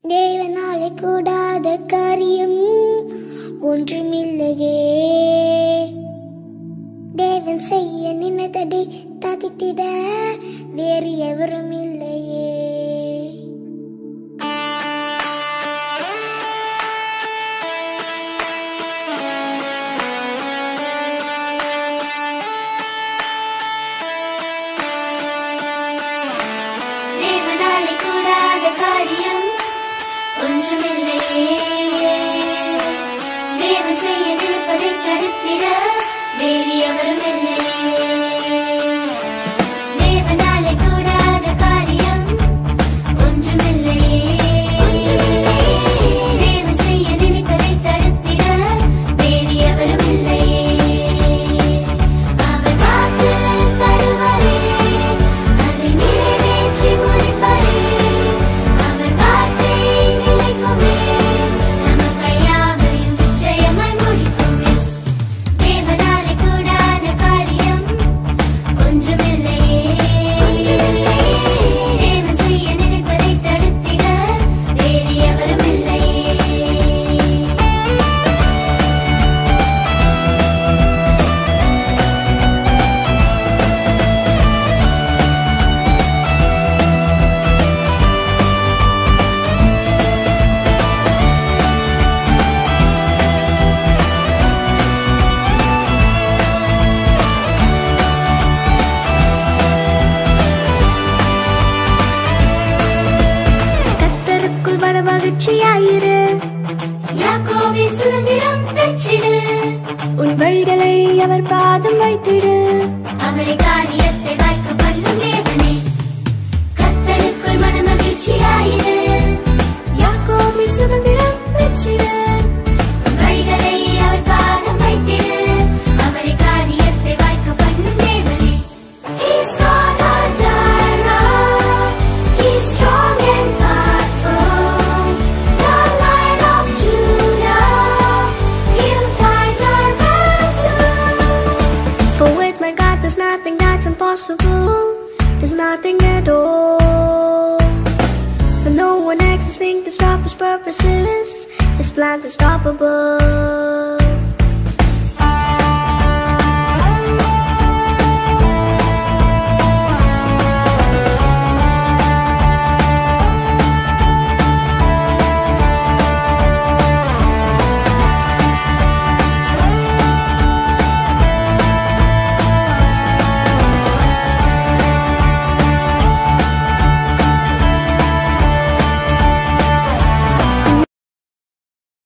தேவனாலே கூடாத காரியம் ஒன்றுமில்லையே. தேவன் செய்ய நினைத்ததை ததித்திட வேறு எவரும் இல்லையே. தேவனாலே கூடாத காரியம் ஒன்றுமில்லையே. தேவன் செய்ய நினைப்பதை தடுத்திட வேறு எவரும் இல்லையே. தேவனாலே கூடாத காரியம் ஒன்றுமில்லையே. தேவன் செய்ய நினைப்பதை தடுத்திட வேறு எவரும் இல்லையே. அவர் வாக்கு தருவாரே, அதை நிறைவேற்றி முடிப்பாரே. அவர் வார்த்தை நிலைக்குமே, நமக்கு யாவையும் நிச்சயமாய் முடிக்குமே. தேவனாலே கூடாத காரியம் ஒன்றுமில்லையே. தேவன் செய்ய நினைப்பதை தடுத்திட வேறு எவரும் இல்லையே. கர்த்தருக்குள் மனமகிழ்ச்சியாயிரு, யாக்கோபின் சுதந்திரம் பெற்றிடு. உன் வழிகளை அவர் பாதம் வைத்திடு. அவரை காரியத்தை வாய்க்க பண்ணும் தேவனே. கர்த்தருக்குள் மனமகிழ்ச்சியாயிரு, யாக்கோபின் சுதந்திரம் பெற்றிடு. உன் வழிகளை அவர் பாதம் வைத்திடு. அவரை காரியத்தை வாய்க்க பண்ணும் தேவனே. He's not a tyrant, he's strong and powerful. The Lion of Judah, he'll fight our battle. For with my God there's nothing that's impossible. There's nothing at all. For no one exists can stop his purposes. His plan's unstoppable.